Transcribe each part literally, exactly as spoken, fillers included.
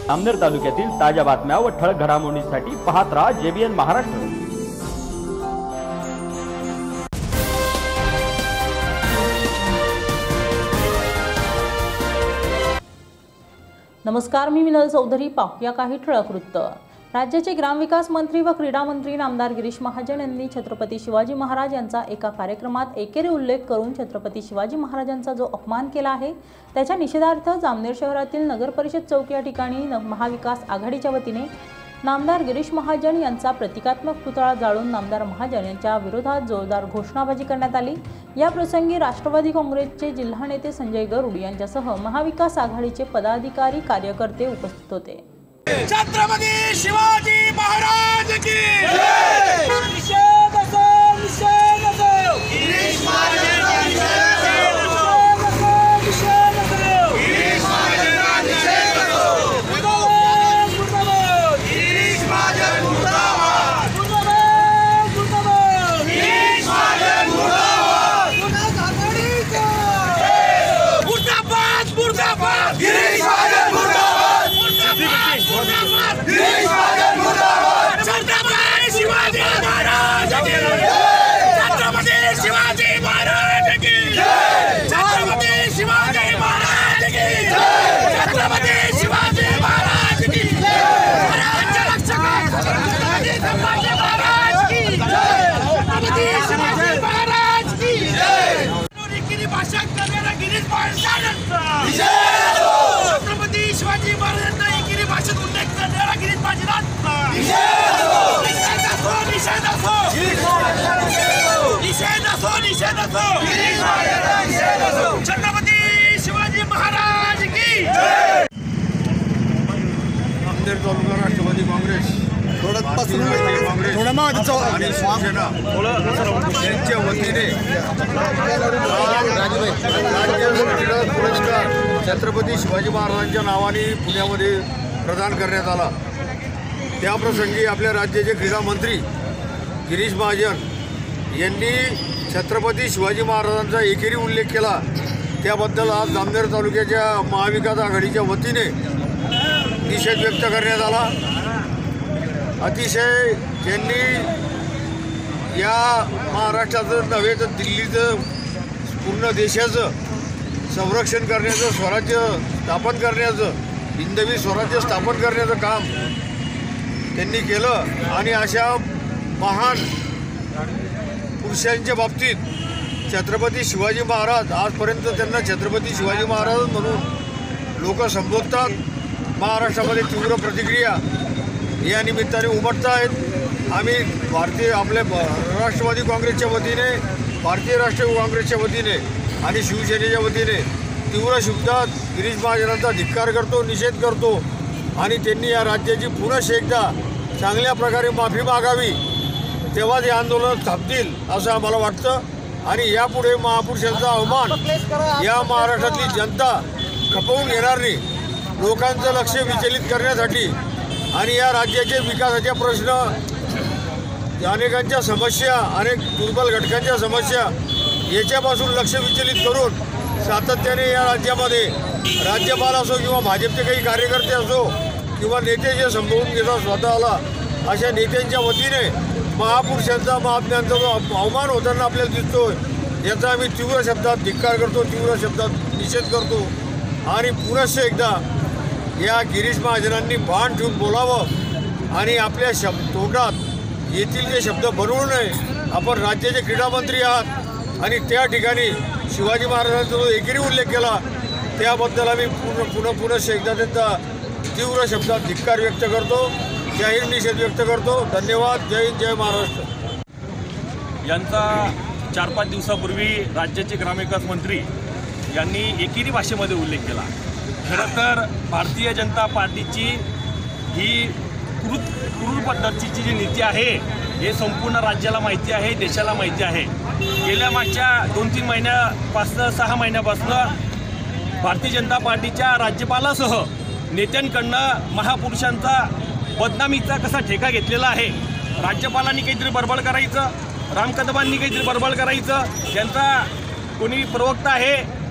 आमनेर तालुक्यातील ताज्या बातम्या व ठळक घडामोडींसाठी पाहत राहा जेबीएन महाराष्ट्र। नमस्कार, मी मिनल चौधरी। पाहूया काही ठळक वृत्त। राज्याचे ग्रामविकास मंत्री व क्रीडा मंत्री नामदार गिरीश महाजन यांनी छत्रपती शिवाजी महाराज यांचा एका कार्यक्रमात एकेरी उल्लेख करून छत्रपती शिवाजी महाराजांचा जो अपमान केला आहे त्याच्या निषेधार्थ जामनेर शहरातील नगर परिषद चौक या ठिकाणी महाविकास आघाडीच्या वतीने नामदार गिरीश महाजन यांचा प्रतिकात्मक पुतळा जाळून नामदार महाजन यांच्या विरोधात जोरदार घोषणाबाजी करण्यात आली। या प्रसंगी राष्ट्रवादी काँग्रेसचे जिल्हा नेते संजय गरुड यांच्यासह महाविकास आघाडीचे पदाधिकारी कार्यकर्ते उपस्थित होते। छत्रपती शिवाजी महाराज की जय। निषेध असो, निषेध असो। गिरीश महाजन निषेध असो, निषेध असो। गिरीश महाजन निषेध असो। मुर्दाबाद, मुर्दाबाद। गिरीश महाजन मुर्दाबाद, मुर्दाबाद, मुर्दाबाद। गिरीश महाजन मुर्दाबाद। मुर्दाबाद, मुर्दाबाद। गिरीश महाजन मुर्दाबाद। गिरीश महाजन मुर्दाबाद। छत्रपती शिवाजी महाराज की जय। छत्रपती शिवाजी महाराज की जय। छत्रपती शिवाजी महाराज की जय। छत्रपती शिवाजी महाराज की जय। स्वराज्य रक्षक छत्रपती संभाजी महाराज की जय। छत्रपती शिवाजी महाराज की जय। एकेरी भाषा करणारा गिरीश महाजनांचा निषेध असो। छत्रपती शिवाजी महाराजांचा एकेरी भाषेत उल्लेख करणारा गिरीश महाजनांचा निषेध असो। निषेध असो, निषेध असो। निषेध असो, निषेध असो। गिरीश महाराजांचा निषेध असो। छत्रपती शिवाजी महाराज की जय। आमनेर तालुका राष्ट्रवादी काँग्रेस आणि शिवसेना यांच्या वतीने राज्य पुरस्कार छत्रपती शिवाजी महाराजांच्या नावाने पुण्यामध्ये प्रदान करण्यात आला। त्याप्रसंगी आपल्या राज्याचे क्रीडा मंत्री गिरीश महाजन यांनी छत्रपती शिवाजी महाराजांचा एकेरी उल्लेख केला। त्याबद्दल आज जामनेर तालुक्याच्या महाविकास आघाडीच्या वतीने निषेध व्यक्त करण्यात आला। अतिशय त्यांनी या महाराष्ट्राचं नव्हे तर दिल्लीचं पूर्ण देशाचं संरक्षण करण्याचं, स्वराज्य स्थापन करण्याचं, हिंदवी स्वराज्य स्थापन करण्याचं काम त्यांनी केलं। आणि अशा महान पुरुषांच्या बाबतीत छत्रपती शिवाजी महाराज आजपर्यंत त्यांना छत्रपती शिवाजी महाराज म्हणून लोक संबोधतात। महाराष्ट्रामध्ये तीव्र प्रतिक्रिया या निमित्ताने उमटत आहेत। आम्ही भारतीय आपल्या राष्ट्रवादी काँग्रेसच्या वतीने, भारतीय राष्ट्रीय काँग्रेसच्या वतीने आणि शिवसेनेच्या वतीने तीव्र शब्दात गिरीश महाजनांचा धिक्कार करतो, निषेध करतो आणि त्यांनी या राज्याची पुनश्च एकदा चांगल्या प्रकारे माफी मागावी, तेव्हा हे आंदोलन थांबतील असं आम्हाला वाटतं। आणि यापुढे महापुरुषांचा अवमान या महाराष्ट्रातली जनता खपवून घेणार नाही। लोकांचं लक्ष विचलित करण्यासाठी आणि या राज्याचे विकासाचे प्रश्न, अनेकांच्या समस्या, अनेक दुर्बल घटकांच्या समस्या याच्यापासून लक्ष विचलित करून सातत्याने या राज्यामध्ये राज्यपाल असो किंवा भाजपचे काही कार्यकर्ते असो किंवा नेते जे संभवून घेतात स्वतःला, अशा नेत्यांच्या वतीने महापुरुषांचा, महात्म्यांचा जो अवमान होताना आपल्याला दिसतोय याचा आम्ही तीव्र शब्दात धिक्कार करतो, तीव्र शब्दात निषेध करतो। आणि पुनश्च एकदा या गिरीश महाजनांनी भान ठेवून बोलावं आणि आपल्या शब्द तोंडात येथील जे शब्द बनवू नये। आपण राज्याचे क्रीडा मंत्री आहात आणि त्या ठिकाणी शिवाजी महाराजांचा जो एकेरी उल्लेख केला त्याबद्दल आम्ही पूर्ण पुन्हा पुनश्च एकदा त्यांचा तीव्र शब्दात धिक्कार व्यक्त करतो, जाहीर निषेध व्यक्त करतो। धन्यवाद। जय हिंद, जय महाराष्ट्र। यांचा चार पाच दिवसापूर्वी राज्याचे ग्रामविकास मंत्री यांनी एकेरी भाषेमध्ये उल्लेख केला। खरं तर भारतीय जनता पार्टीची ही क्रूर क्रूर पद्धतीची जी नीती आहे हे संपूर्ण राज्याला माहिती आहे, देशाला माहिती आहे। गेल्या मागच्या दोन तीन महिन्यापासनं सहा महिन्यापासनं भारतीय जनता पार्टीच्या राज्यपालासह नेत्यांकडनं महापुरुषांचा बदनामीचा कसा ठेका घेतलेला आहे। राज्यपालांनी काहीतरी बडबड करायचं, राम कदमांनी काहीतरी बडबड करायचं, त्यांचा कोणी प्रवक्ता आहे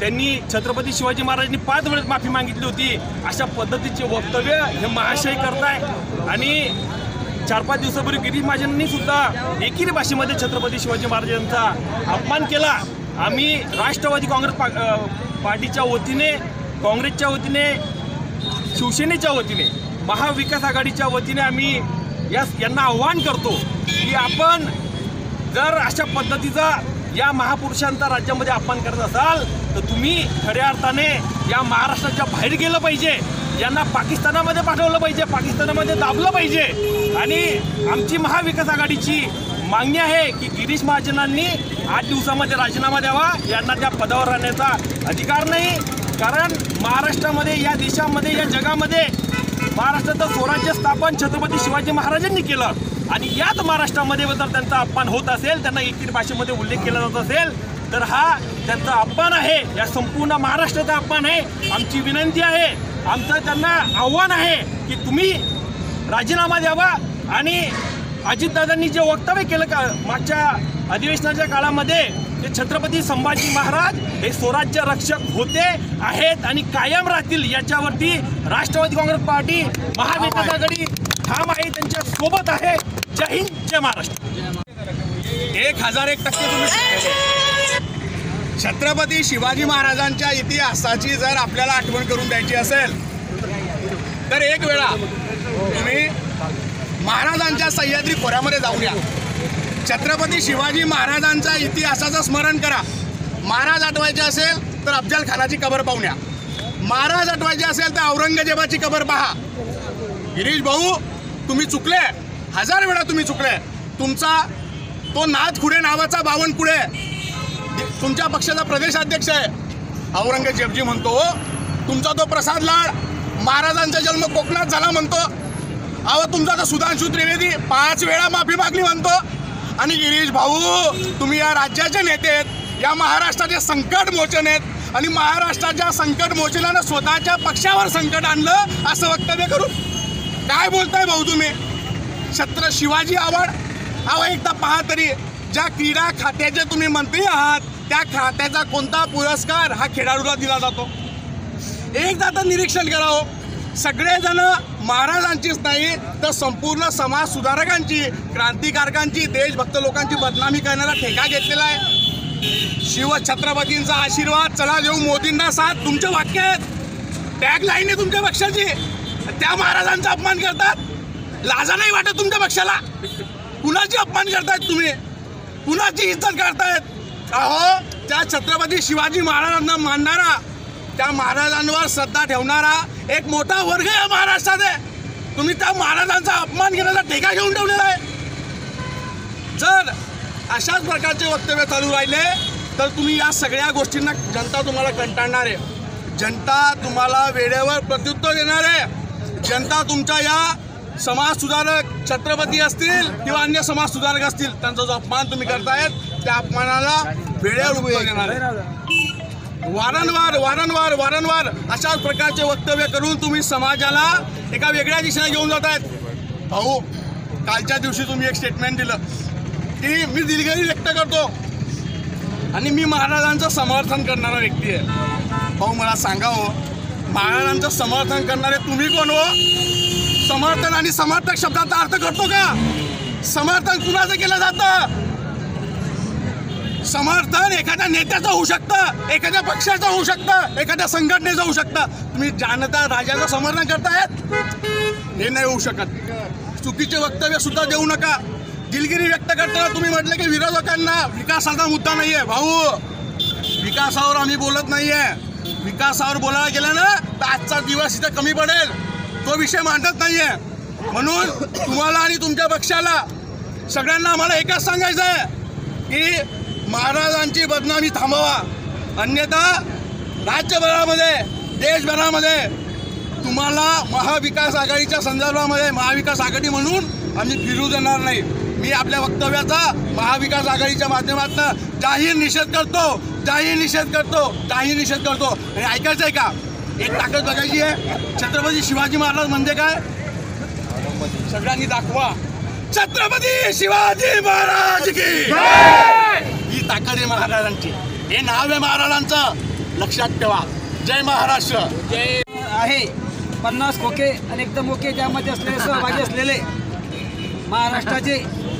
त्यांनी छत्रपती शिवाजी महाराजांनी पाच वेळेस माफी मागितली होती, अशा पद्धतीचे वक्तव्य हे महाशय करताय। आणि चार पाच दिवसापूर्वी गिरीश महाजनांनी सुद्धा एकेरी भाषेमध्ये छत्रपती शिवाजी महाराजांचा अपमान केला। आम्ही राष्ट्रवादी काँग्रेस पा पार्टीच्या वतीने, काँग्रेसच्या वतीने, शिवसेनेच्या वतीने, महाविकास आघाडीच्या वतीने आम्ही या यांना आव्हान करतो की आपण जर अशा पद्धतीचा या महापुरुषांचा राज्यामध्ये अपमान करत असाल तर तुम्ही खऱ्या अर्थाने या महाराष्ट्राच्या बाहेर गेलं पाहिजे, यांना पाकिस्तानामध्ये पाठवलं पाहिजे, पाकिस्तानामध्ये दाबलं पाहिजे। आणि आमची महाविकास आघाडीची मागणी आहे की गिरीश महाजनांनी आठ दिवसामध्ये राजीनामा द्यावा, यांना त्या पदावर राहण्याचा अधिकार नाही। कारण महाराष्ट्रामध्ये, या देशामध्ये, या जगामध्ये महाराष्ट्राचं स्वराज्य स्थापन छत्रपती शिवाजी महाराजांनी केलं आणि याच महाराष्ट्रामध्ये जर त्यांचा अपमान होत असेल, त्यांना एकेरी भाषेमध्ये उल्लेख केला जात असेल तर हा त्यांचा अपमान आहे, या संपूर्ण महाराष्ट्राचा अपमान आहे। आमची विनंती आहे, आमचं त्यांना आव्हान आहे की तुम्ही राजीनामा द्यावा आणि अजितदादांनी जे वक्तव्य केलं का मागच्या अधिवेशनाच्या काळामध्ये, ते छत्रपती संभाजी महाराज हे स्वराज्य रक्षक होते, आहेत आणि कायम राहतील, याच्यावरती राष्ट्रवादी काँग्रेस पार्टी, महाविकास आघाडी ठाम आहे, त्यांच्या सोबत आहे। जय हिंद, जय महाराष्ट्र। एक हजार एक टक्के तुम्ही छत्रपती शिवाजी महाराजांच्या इतिहासाची जर आपल्याला आठवण करून द्यायची असेल तर एक वेळा तुम्ही महाराजांच्या सह्याद्री खोऱ्यामध्ये जाऊन या, छत्रपती शिवाजी महाराजांच्या इतिहासाचं स्मरण करा। महाराज आठवायचे असेल तर अफजल खानाची कबर पाहून या, महाराज आठवायचे असेल तर औरंगजेबाची कबर पहा। गिरीश भाऊ, तुम्ही चुकले, हजार वेळा तुम्ही चुकले। तुमचा तो नाथ खुडे नावाचा बावनकुळे तुमच्या पक्षाचा प्रदेशाध्यक्ष आहे, औरंगजेबजी म्हणतो। तुमचा तो प्रसाद लाड महाराजांचा जन्म कोकणात झाला म्हणतो, अहो तुमचा तो सुधांशू त्रिवेदी पाच वेळा माफी मागली म्हणतो। आणि गिरीश भाऊ, तुम्ही या राज्याचे नेते आहेत, या महाराष्ट्राचे संकट मोचन आहेत आणि महाराष्ट्राच्या संकट मोचनानं स्वतःच्या पक्षावर संकट आणलं असं वक्तव्य करून काय बोलताय भाऊ तुम्ही? छत्र शिवाजी आवड, अहो एकदा पहा तरी, ज्या क्रीडा खात्याचे तुम्ही मंत्री आहात त्या खात्याचा कोणता पुरस्कार हा खेळाडूला दिला जातो? एकदा तर निरीक्षण करावं। सगळेजण महाराजांचीच नाही तर संपूर्ण समाज सुधारकांची, क्रांतिकारकांची, देशभक्त लोकांची बदनामी करण्याचा ठेका घेतलेला आहे। शिवछत्रपतींचा आशीर्वाद, चला देऊ मोदींना साथ, तुमचे वाक्य आहेत, टॅग लाईन आहे तुमच्या पक्षाची। त्या महाराजांचा अपमान करतात, लाजा नाही वाटत तुमच्या पक्षाला? कुणाची अपमान करतायत तुम्ही? कुणाची इज्जत करतायत? अहो त्या छत्रपती शिवाजी महाराजांना मानणारा, त्या महाराजांवर श्रद्धा ठेवणारा एक मोठा वर्ग आहे महाराष्ट्रात आहे, तुम्ही त्या महाराजांचा अपमान करण्याचा ठेका घेऊन ठेवलेला आहे। जर अशाच प्रकारचे वक्तव्य चालू राहिले तर तुम्ही या सगळ्या गोष्टींना जनता तुम्हाला कंटाळणार आहे, जनता तुम्हाला वेळेवर प्रत्युत्तर देणार आहे। जनता तुमच्या या समाज सुधारक छत्रपती असतील किंवा अन्य समाज सुधारक असतील, त्यांचा जो अपमान तुम्ही करतायत त्या अपमानाला वेळेवर उत्तर देणार आहे। वारंवार वारंवार वारंवार अशाच प्रकारचे वक्तव्य करून तुम्ही समाजाला एका वेगळ्या दिशेने घेऊन जात आहेत। भाऊ, कालच्या दिवशी तुम्ही एक स्टेटमेंट दिलं की मी दिलगिरी व्यक्त करतो आणि मी महाराजांचं समर्थन करणारा व्यक्ती आहे। भाऊ मला सांगा हो, महाराजांचं समर्थन करणारे तुम्ही कोण हो? समर्थन आणि समर्थक शब्दाचा अर्थ करतो का? समर्थन कुणाचं केलं जातं? समर्थन एखाद्या नेत्याचं होऊ शकतं, एखाद्या पक्षाचं होऊ शकतं, एखाद्या संघटनेचं होऊ शकतं। तुम्ही जनता राजाचं समर्थन करतायत, हे नाही होऊ शकत। चुकीचे वक्तव्य सुद्धा देऊ नका। दिलगिरी व्यक्त करताना तुम्ही म्हटलं की विरोधकांना विकासाचा मुद्दा नाही आहे। भाऊ, विकासावर आम्ही बोलत नाही आहे, विकासावर बोलायला गेलं ना तर आजचा दिवस इथं कमी पडेल, तो विषय मांडत नाही आहे। म्हणून तुम्हाला आणि तुमच्या पक्षाला सगळ्यांना आम्हाला एकच सांगायचं आहे की महाराजांची बदनामी थांबवा, अन्यथा राज्यभरामध्ये, देशभरामध्ये तुम्हाला महाविकास आघाडीच्या संदर्भामध्ये महाविकास आघाडी म्हणून आम्ही फिरू देणार नाही। मी आपल्या वक्तव्याचा महाविकास आघाडीच्या माध्यमातून जाहीर निषेध करतो, जाहीर निषेध करतो, जाहीर निषेध करतो। आणि ऐकायचं आहे का, एक ताकद बघायची आहे, छत्रपती शिवाजी महाराज म्हणजे काय सगळ्यांनी दाखवा। छत्रपती शिवाजी महाराज की ही ताकद आहे महाराजांची, हे नाव आहे महाराजांचं। लक्षात ठेवा. जय महाराष्ट्र. जय आहे. पन्नास खोके आणि एकदम ओके त्यामध्ये असलेले सहभागी असलेले महाराष्ट्राचे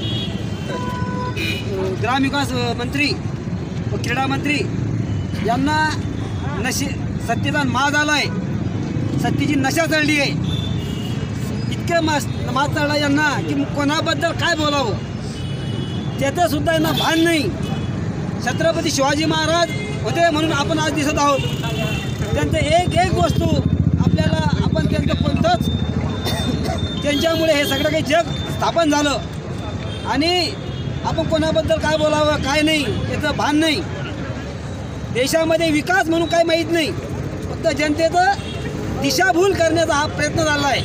ग्रामविकास मंत्री व क्रीडा मंत्री यांना नशे सत्तेचा माज आला आहे. सत्तेची नशा चढली आहे. इतके मास माज चढला यांना की कोणाबद्दल काय बोलावं त्याचं सुद्धा यांना भान नाही. छत्रपती शिवाजी महाराज होते म्हणून आपण आज दिसत आहोत. त्यांचं एक एक वस्तू आपल्याला आपण त्यांचं कोणतंच त्यांच्यामुळे हे सगळं काही जग स्थापन झालं आणि आपण कोणाबद्दल काय बोलावं काय नाही याचं भान नाही. देशामध्ये विकास म्हणून काय माहीत नाही. फक्त जनतेचं दिशाभूल करण्याचा हा प्रयत्न झाला आहे.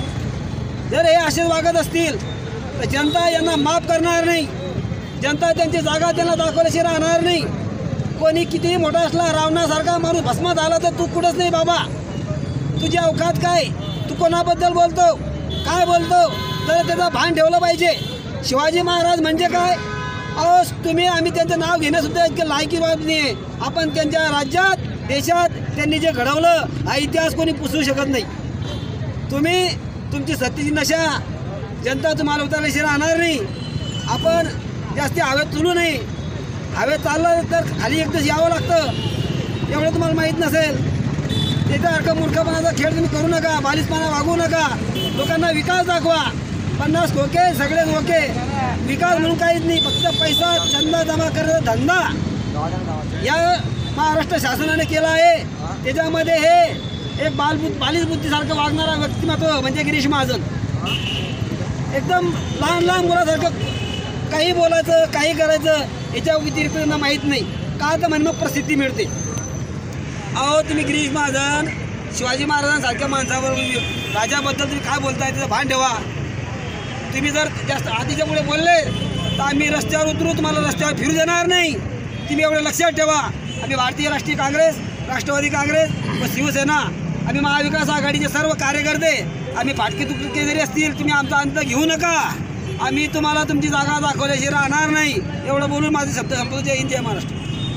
जर हे असेच वागत असतील तर जनता यांना माफ करणार नाही. जनता त्यांची जागा त्यांना दाखवल्याशी राहणार नाही. कोणी कितीही मोठा असला रावणासारखा माणूस भस्मात आला तर तू कुठंच नाही बाबा. तुझी अवकात काय. तू कोणाबद्दल बोलतो काय बोलतो तर त्याचं भान ठेवलं पाहिजे. शिवाजी महाराज म्हणजे काय अहो तुम्ही आम्ही त्यांचं नाव घेण्यासुद्धा इतकं लायकी बाब नाही आहे. आपण त्यांच्या राज्यात देशात त्यांनी जे घडवलं हा इतिहास कोणी पुसू शकत नाही. तुम्ही तुमची सत्तेची नशा जनता तुम्हाला उतरल्याशी राहणार नाही. आपण जास्ती हवेत चलू नये. हवेत चाललं तर खाली एकदाच यावं लागतं एवढं तुम्हाला माहीत नसेल. त्याच्यासारखं मूर्खपणाचा खेळ तुम्ही करू नका. बालिशपणा वागू नका. लोकांना विकास दाखवा. पन्नास खोके सगळे खोके विकास म्हणून काहीच नाही. फक्त पैसा चंदा जमा करण्याचा धंदा या महाराष्ट्र शासनाने केला आहे. त्याच्यामध्ये हे एक बालबुद्ध बालिश बुद्धीसारखं वागणारा व्यक्तिमत्व म्हणजे गिरीश महाजन. एकदम लहान लहान मुलासारखं काही बोलायचं काही करायचं याच्या व्यतिरिक्त त्यांना माहीत नाही. का तर म्हणणं प्रसिद्धी मिळते. अहो तुम्ही गिरीश महाजन शिवाजी महाराजांसारख्या माणसावर राजाबद्दल तुम्ही काय बोलताय त्याचं भान ठेवा. तुम्ही जर जास्त आधीच्या पुढे बोलले तर आम्ही रस्त्यावर उतरू तुम्हाला रस्त्यावर फिरू देणार नाही. तुम्ही एवढं लक्षात ठेवा. आम्ही भारतीय राष्ट्रीय काँग्रेस राष्ट्रवादी काँग्रेस व शिवसेना आम्ही महाविकास आघाडीचे सर्व कार्यकर्ते आम्ही फाटके तुटके जरी असतील तुम्ही आमचा अंत घेऊ नका. आम्ही तुम्हाला तुमची जागा दाखवल्याशी राहणार नाही. एवढं बोलून माझे शब्द संपतो. जय हिंद जय महाराष्ट्र.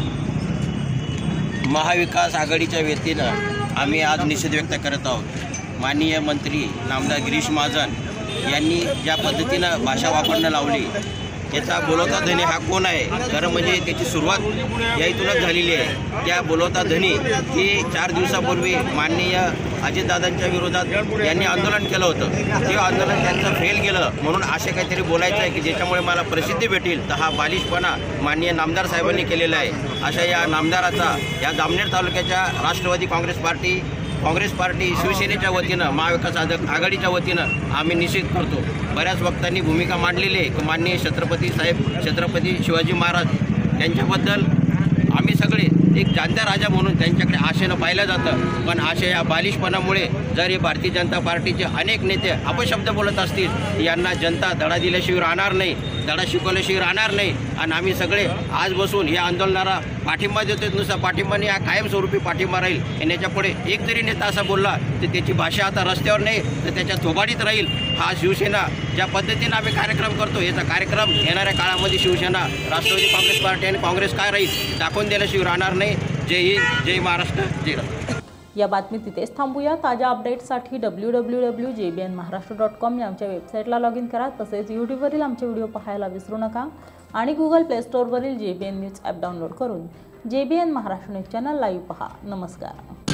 महाविकास आघाडीच्या वतीनं आम्ही आज निषेध व्यक्त करत आहोत. माननीय मंत्री नामदार गिरीश महाजन यांनी ज्या पद्धतीनं भाषा वापरणं लावली याचा बोलवता धनी हा कोण आहे खरं म्हणजे त्याची सुरुवात या इथूनच झालेली आहे. त्या बोलवता धनी ही चार दिवसापूर्वी माननीय अजितदादांच्या विरोधात यांनी आंदोलन केलं होतं. ते आंदोलन त्यांचं फेल गेलं म्हणून असे काहीतरी बोलायचं आहे की ज्याच्यामुळे मला प्रसिद्धी भेटेल तर हा बालिशपणा माननीय नामदार साहेबांनी केलेला आहे. अशा या नामदाराचा या जामनेर तालुक्याच्या राष्ट्रवादी काँग्रेस पार्टी काँग्रेस पार्टी शिवसेनेच्या वतीनं महाविकास आघाडीच्या वतीनं आम्ही निषेध करतो. बऱ्याच वक्तांनी भूमिका मांडलेली आहे की माननीय छत्रपती साहेब छत्रपती शिवाजी महाराज यांच्याबद्दल आम्ही सगळे एक जाणत्या राजा म्हणून त्यांच्याकडे आशेनं पाहिलं जातं. पण अशा या बालिशपणामुळे जर हे भारतीय जनता पार्टीचे अनेक नेते अपशब्द बोलत असतील यांना जनता धडा दिल्याशिवाय राहणार नाही. धडा शिकवल्याशिवाय राहणार नाही. आणि आम्ही सगळे आज बसून या आंदोलनाला पाठिंबा देतो. नुसता पाठिंबाने हा कायमस्वरूपी पाठिंबा राहील. आणि याच्यापुढे एक जरी नेता असा बोलला तर त्याची भाषा आता रस्त्यावर नाही तर त्याच्या थोबाडीत राहील. हा शिवसेना ज्या पद्धतीनं आम्ही कार्यक्रम करतो याचा कार्यक्रम येणाऱ्या काळामध्ये शिवसेना राष्ट्रवादी काँग्रेस पार्टी आणि काँग्रेस काय राहील दाखवून दिल्याशिवाय राहणार नाही. जय हिंद जय महाराष्ट्र जय राष्ट्र. या बातमी तिथेच थांबूया. ताज्या अपडेट्ससाठी W W W J B N Maharashtra dot com या आमच्या वेबसाईटला लॉग इन करा. तसेच यूट्यूबवरील आमचे व्हिडिओ पाहायला विसरू नका आणि गुगल प्ले स्टोअरवरील J B N news app download करून J B N Maharashtra news channel live पहा. नमस्कार.